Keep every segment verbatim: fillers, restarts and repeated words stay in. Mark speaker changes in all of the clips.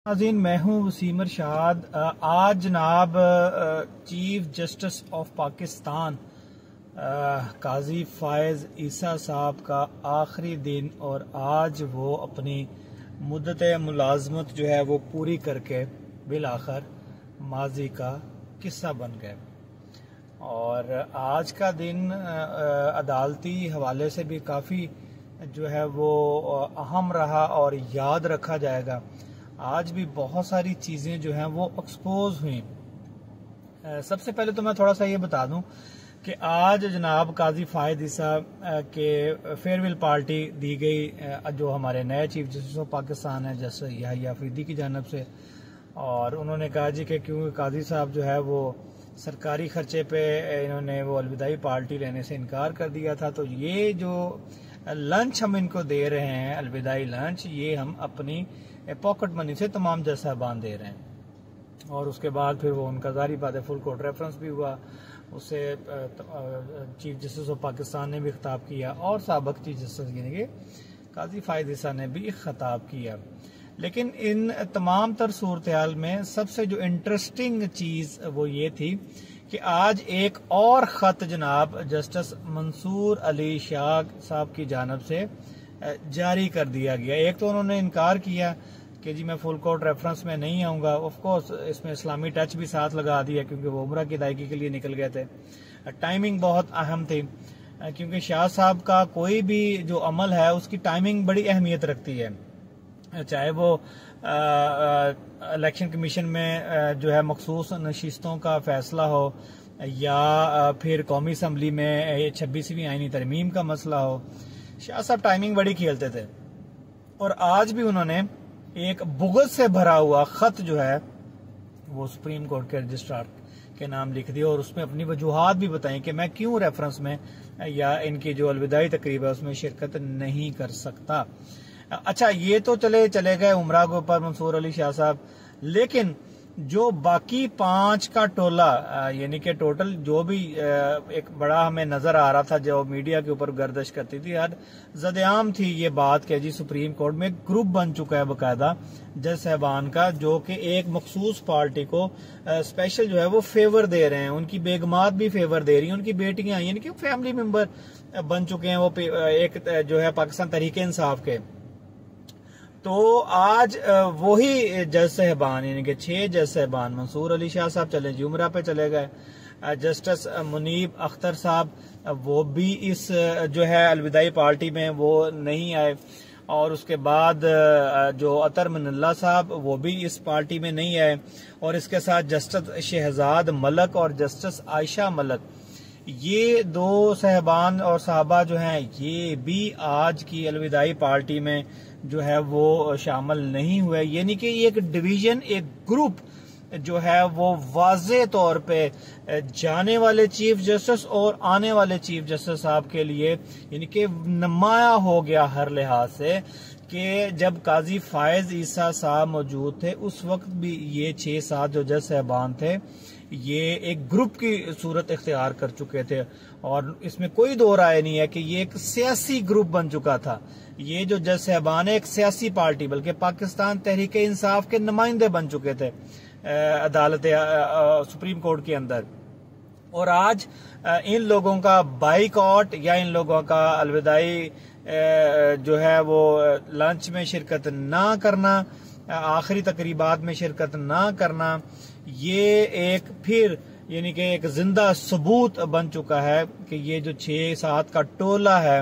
Speaker 1: नाज़रीन, मैं हूँ वसीम इरशाद। आज जनाब chief justice of Pakistan Qazi Faez Isa sahab का आखिरी दिन और आज वो अपनी मुद्दत मुलाजमत जो है वो पूरी करके बिल आखिर माजी का किस्सा बन गए। और आज का दिन अदालती हवाले से भी काफ़ी जो है वो अहम रहा और याद रखा जाएगा। आज भी बहुत सारी चीज़ें जो हैं वो एक्सपोज हुई। सबसे पहले तो मैं थोड़ा सा ये बता दूं कि आज जनाब काजी फायद ईसा के फेयरवेल पार्टी दी गई जो हमारे नए चीफ जस्टिस ऑफ पाकिस्तान है जस्टिस याहिया अफरीदी की जानब से। और उन्होंने कहा जी कि क्योंकि काजी साहब जो है वो सरकारी खर्चे पे इन्होंने वो अलविदाई पार्टी लेने से इनकार कर दिया था, तो ये जो लंच हम इनको दे रहे हैं अलविदाई लंच, ये हम अपनी पॉकेट मनी से तमाम जज साहबान दे रहे हैं। और उसके बाद फिर वो उनका जारी बात है फुल कोर्ट रेफरेंस भी हुआ, उससे चीफ जस्टिस ऑफ पाकिस्तान ने भी खिताब किया और साबिक चीफ जस्टिस यानी कि काजी फायद ईसा ने भी खिताब किया। लेकिन इन तमाम तर सूरत हाल में सबसे जो इंटरेस्टिंग चीज वो ये थी कि आज एक और खत जनाब जस्टिस मंसूर अली शाह साहब की जानब से जारी कर दिया गया। एक तो उन्होंने इनकार किया कि जी मैं फुल कोर्ट रेफरेंस में नहीं आऊंगा। ऑफ कोर्स इसमें इस्लामी टच भी साथ लगा दिया क्योंकि वो उम्रा की अदायगी के लिए निकल गए थे। टाइमिंग बहुत अहम थी क्योंकि शाह साहब का कोई भी जो अमल है उसकी टाइमिंग बड़ी अहमियत रखती है, चाहे वो इलेक्शन कमीशन में आ, जो है मखसूस नशिस्तों का फैसला हो या आ, फिर कौमी असम्बली में छब्बीसवीं आईनी तरमीम का मसला हो। शाह साहब टाइमिंग बड़ी खेलते थे और आज भी उन्होंने एक बुग़्ज़ से भरा हुआ खत जो है वो सुप्रीम कोर्ट के रजिस्ट्रार के नाम लिख दिया और उसमें अपनी वजूहात भी बताई कि मैं क्यों रेफरेंस में या इनकी जो अलविदाई तकरीब है उसमें शिरकत नहीं कर सकता। अच्छा, ये तो चले चले गए उमरा के ऊपर मंसूर अली शाह साहब, लेकिन जो बाकी पांच का टोला यानी कि टोटल जो भी एक बड़ा हमें नजर आ रहा था जो मीडिया के ऊपर गर्दिश करती थी, यार ज़द-ए-आम थी ये बात कि जी सुप्रीम कोर्ट में एक ग्रुप बन चुका है बाकायदा जज साहबान का जो कि एक मखसूस पार्टी को स्पेशल जो है वो फेवर दे रहे हैं। उनकी बेगमात भी फेवर दे रही हैं, उनकी बेटियां यानी कि फैमिली मेंबर बन चुके हैं वो एक जो है पाकिस्तान तहरीक इंसाफ के। तो आज वही जज साहबान यानी कि छह जज साहबान, मंसूर अली शाह साहब चले जी उमरा पे चले गए, जस्टिस मुनीब अख्तर साहब वो भी इस जो है अलविदाई पार्टी में वो नहीं आए, और उसके बाद जो अतर मनल्ला साहब वो भी इस पार्टी में नहीं आए, और इसके साथ जस्टिस शहजाद मलक और जस्टिस आयशा मलक, ये दो साहबान और साहबा जो हैं ये भी आज की अलविदाई पार्टी में जो है वो शामिल नहीं हुए। यानी कि एक डिवीजन, एक ग्रुप जो है वो वाज़े तौर पे जाने वाले चीफ जस्टिस और आने वाले चीफ जस्टिस साहब के लिए यानी कि नुमाया हो गया हर लिहाज से कि जब काजी फायज ईसा साहब मौजूद थे उस वक्त भी ये छह सात जो जज साहबान थे ये एक ग्रुप की सूरत इख्तियार कर चुके थे, और इसमें कोई दो राय नहीं है कि ये एक सियासी ग्रुप बन चुका था। ये जो जज साहबान है एक सियासी पार्टी बल्कि पाकिस्तान तहरीक इंसाफ के नुमाइंदे बन चुके थे अदालत सुप्रीम कोर्ट के अंदर। और आज इन लोगों का बाइकआउट या इन लोगों का अलविदाई जो है वो लंच में शिरकत ना करना, आखिरी तकरीबात में शिरकत ना करना, ये एक फिर यानी कि एक जिंदा सबूत बन चुका है कि ये जो छह सात का टोला है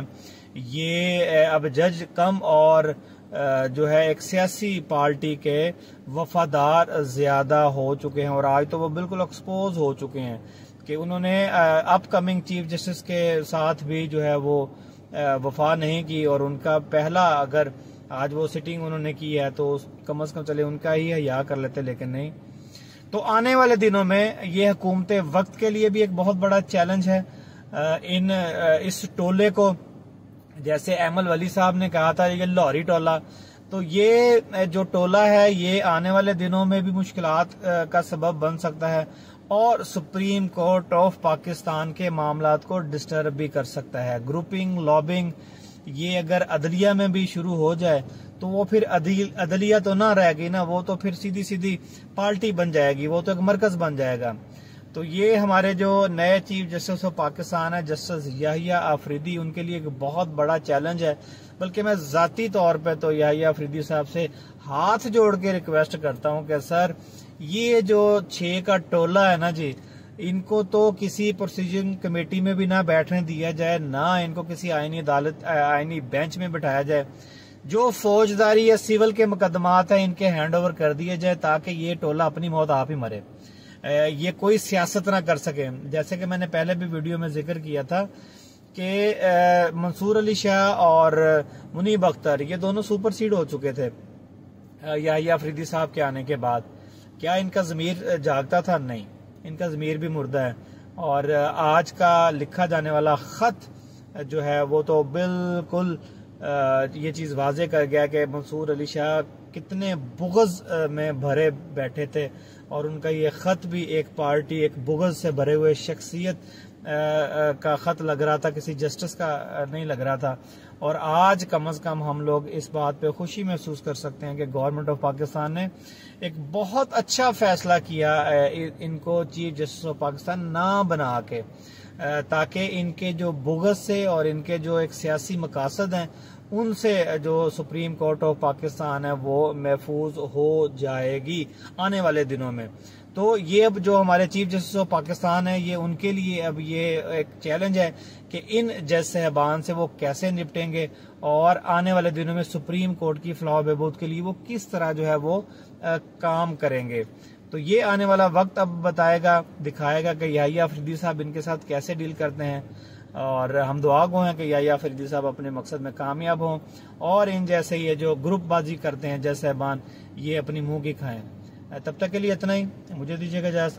Speaker 1: ये अब जज कम और जो है एक सियासी पार्टी के वफादार ज्यादा हो चुके हैं। और आज तो वो बिल्कुल एक्सपोज हो चुके हैं कि उन्होंने अपकमिंग चीफ जस्टिस के साथ भी जो है वो वफा नहीं की, और उनका पहला अगर आज वो सिटिंग उन्होंने की है तो कम अज कम चले उनका ही हया कर लेते, लेकिन नहीं। तो आने वाले दिनों में ये हुकूमत वक्त के लिए भी एक बहुत बड़ा चैलेंज है इन इस टोले को। जैसे अहमद वली साहब ने कहा था ये लाहौरी टोला, तो ये जो टोला है ये आने वाले दिनों में भी मुश्किलात का सबब बन सकता है और सुप्रीम कोर्ट ऑफ पाकिस्तान के मामलात को डिस्टर्ब भी कर सकता है। ग्रुपिंग, लॉबिंग ये अगर अदलिया में भी शुरू हो जाए तो वो फिर अदलिया तो ना रहेगी ना, वो तो फिर सीधी सीधी पार्टी बन जाएगी, वो तो एक मरकज बन जाएगा। तो ये हमारे जो नए चीफ जस्टिस ऑफ पाकिस्तान है जस्टिस याहिया आफरीदी, उनके लिए एक बहुत बड़ा चैलेंज है। बल्कि मैं जाती तौर पे तो याहिया आफरीदी साहब से हाथ जोड़ के रिक्वेस्ट करता हूं कि सर ये जो छह का टोला है ना जी, इनको तो किसी प्रोसीजरिंग कमेटी में भी ना बैठने दिया जाए, ना इनको किसी आईनी अदालत आईनी बेंच में बिठाया जाए। जो फौजदारी या सिविल के मुकदमात है इनके हैंड ओवर कर दिए जाए ताकि ये टोला अपनी मौत आप ही मरे, ये कोई सियासत ना कर सके। जैसे कि मैंने पहले भी वीडियो में जिक्र किया था कि मंसूर अली शाह और मुनीब अख्तर ये दोनों सुपरसीड हो चुके थे याहिया आफरीदी साहब के आने के बाद। क्या इनका ज़मीर जागता था? नहीं, इनका ज़मीर भी मुर्दा है। और आज का लिखा जाने वाला खत जो है वो तो बिल्कुल ये चीज़ वाजे कर गया कि मंसूर अली शाह कितने बुग़्ज़ में भरे बैठे थे, और उनका ये खत भी एक पार्टी, एक बुग़्ज़ से भरे हुए शख्सियत का खत लग रहा था, किसी जस्टिस का नहीं लग रहा था। और आज कम अज कम हम लोग इस बात पे खुशी महसूस कर सकते हैं कि गवर्नमेंट ऑफ पाकिस्तान ने एक बहुत अच्छा फैसला किया इनको चीफ जस्टिस ऑफ पाकिस्तान ना बना के, ताकि इनके जो बुग़्ज़ से और इनके जो एक सियासी मकासद हैं उनसे जो सुप्रीम कोर्ट ऑफ पाकिस्तान है वो महफूज हो जाएगी आने वाले दिनों में। तो ये अब जो हमारे चीफ जस्टिस ऑफ पाकिस्तान है ये उनके लिए अब ये एक चैलेंज है कि इन जज साहबान से वो कैसे निपटेंगे, और आने वाले दिनों में सुप्रीम कोर्ट की फलाह बहबूद के लिए वो किस तरह जो है वो आ, काम करेंगे। तो ये आने वाला वक्त अब बताएगा, दिखाएगा कि याहिया आफरीदी साहब इनके साथ कैसे डील करते हैं। और हम दुआ गो हैं कि याहिया आफरीदी साहब अपने मकसद में कामयाब हों और इन जैसे ये जो ग्रुपबाजी करते हैं जज साहबान ये अपनी मुंह की खाएं। तब तक के लिए इतना ही, मुझे दीजिएगा इजाज़त।